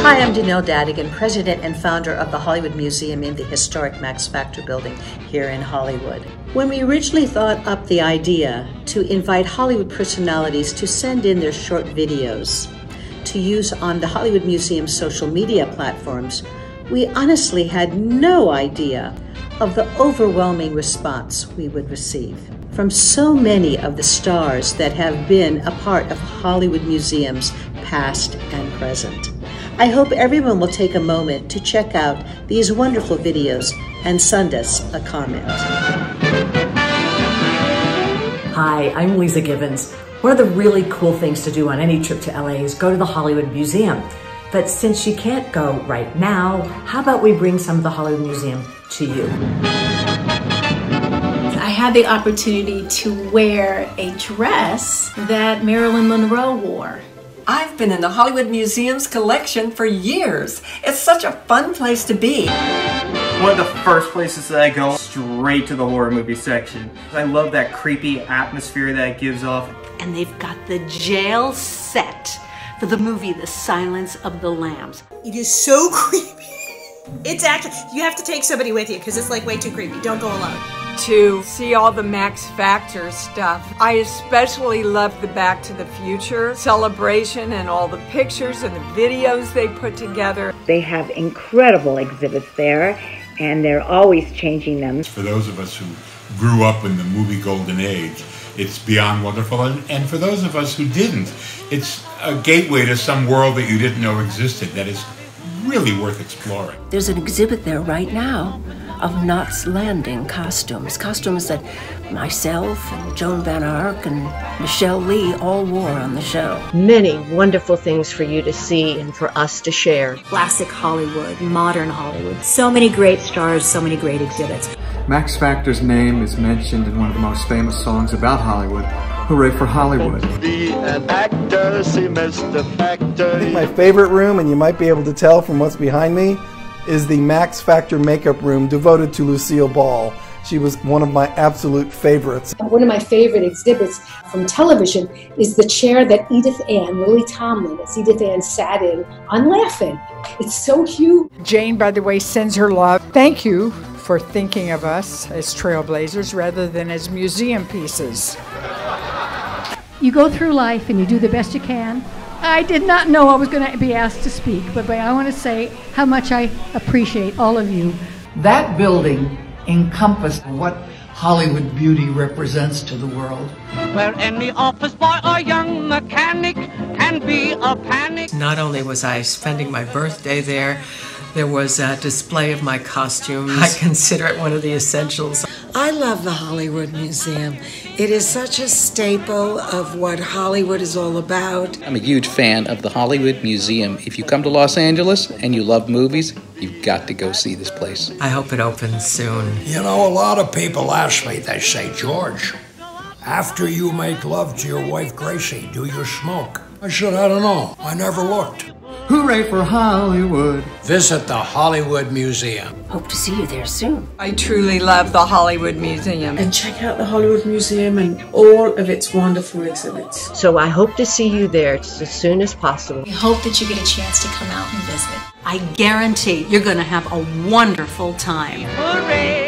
Hi, I'm Donelle Dadigan, president and founder of the Hollywood Museum in the historic Max Factor building here in Hollywood. When we originally thought up the idea to invite Hollywood personalities to send in their short videos to use on the Hollywood Museum's social media platforms, we honestly had no idea of the overwhelming response we would receive from so many of the stars that have been a part of Hollywood Museums past and present. I hope everyone will take a moment to check out these wonderful videos and send us a comment. Hi, I'm Lisa Gibbons. One of the really cool things to do on any trip to LA is go to the Hollywood Museum. But since you can't go right now, how about we bring some of the Hollywood Museum to you? I had the opportunity to wear a dress that Marilyn Monroe wore. I've been in the Hollywood Museum's collection for years. It's such a fun place to be. One of the first places that I go, straight to the horror movie section. I love that creepy atmosphere that it gives off. And they've got the jail set for the movie The Silence of the Lambs. It is so creepy. It's actually, you have to take somebody with you because it's like way too creepy. Don't go alone. To see all the Max Factor stuff. I especially love the Back to the Future celebration and all the pictures and the videos they put together. They have incredible exhibits there, and they're always changing them. For those of us who grew up in the movie golden age, it's beyond wonderful. And for those of us who didn't, it's a gateway to some world that you didn't know existed that is really worth exploring. There's an exhibit there right now of Knots Landing costumes that myself and Joan Van Ark and Michelle Lee all wore on the show. Many wonderful things for you to see and for us to share. Classic Hollywood, modern Hollywood. So many great stars, so many great exhibits. Max Factor's name is mentioned in one of the most famous songs about Hollywood, Hooray for Hollywood. Be an actor, see Mr. Factor. I think my favorite room, and you might be able to tell from what's behind me, is the Max Factor makeup room devoted to Lucille Ball. She was one of my absolute favorites. One of my favorite exhibits from television is the chair that Lily Tomlin, as Edith Ann sat in on Laughing. It's so cute. Jane, by the way, sends her love. Thank you for thinking of us as trailblazers rather than as museum pieces. You go through life and you do the best you can. I did not know I was going to be asked to speak, but I want to say how much I appreciate all of you. That building encompassed what Hollywood beauty represents to the world. Where any office boy or young mechanic can be a panic. Not only was I spending my birthday there was a display of my costumes. I consider it one of the essentials. I love the Hollywood Museum. It is such a staple of what Hollywood is all about. I'm a huge fan of the Hollywood Museum. If you come to Los Angeles and you love movies, you've got to go see this place. I hope it opens soon. You know, a lot of people ask me, they say, George, after you make love to your wife Gracie, do you smoke? I said, I don't know. I never looked. Hooray for Hollywood. Visit the Hollywood Museum. Hope to see you there soon. I truly love the Hollywood Museum. And check out the Hollywood Museum and all of its wonderful exhibits. So I hope to see you there as soon as possible. We hope that you get a chance to come out and visit. I guarantee you're going to have a wonderful time. Hooray!